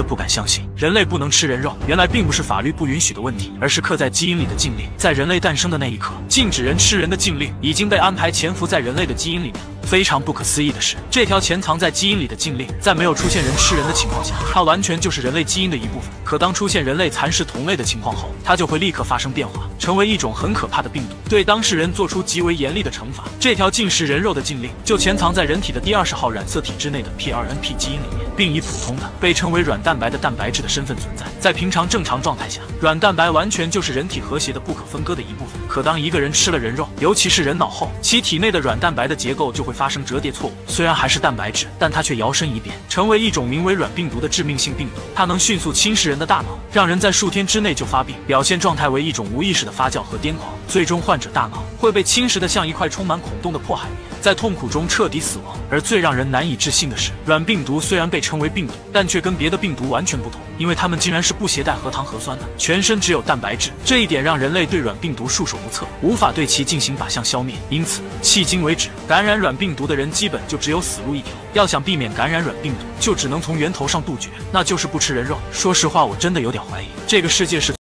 的不敢相信，人类不能吃人肉，原来并不是法律不允许的问题，而是刻在基因里的禁令。在人类诞生的那一刻，禁止人吃人的禁令已经被安排潜伏在人类的基因里面。非常不可思议的是，这条潜藏在基因里的禁令，在没有出现人吃人的情况下，它完全就是人类基因的一部分。可当出现人类蚕食同类的情况后，它就会立刻发生变化，成为一种很可怕的病毒，对当事人做出极为严厉的惩罚。这条禁食人肉的禁令就潜藏在人体的第20号染色体之内的 P2NP 基因里面，并以普通的被称为软蛋白的蛋白质的身份存在。在平常正常状态下，软蛋白完全就是人体和谐的不可分割的一部分。可当一个人吃了人肉，尤其是人脑后，其体内的软蛋白的结构就会发生折叠错误。虽然还是蛋白质，但它却摇身一变，成为一种名为软病毒的致命性病毒。它能迅速侵蚀人的大脑，让人在数天之内就发病，表现状态为一种无意识的发酵和癫狂。最终，患者大脑会被侵蚀得像一块充满孔洞的破海绵，在痛苦中彻底死亡。而最让人难以置信的是，软病毒虽然被称为病毒，但却跟别的病毒完全不同，因为它们竟然是不携带核糖核酸的，全身只有蛋白质。这一点让人类对软病毒束手无策，无法对其进行靶向消灭。因此，迄今为止，感染软病毒的人基本就只有死路一条。要想避免感染软病毒，就只能从源头上杜绝，那就是不吃人肉。说实话，我真的有点怀疑，这个世界是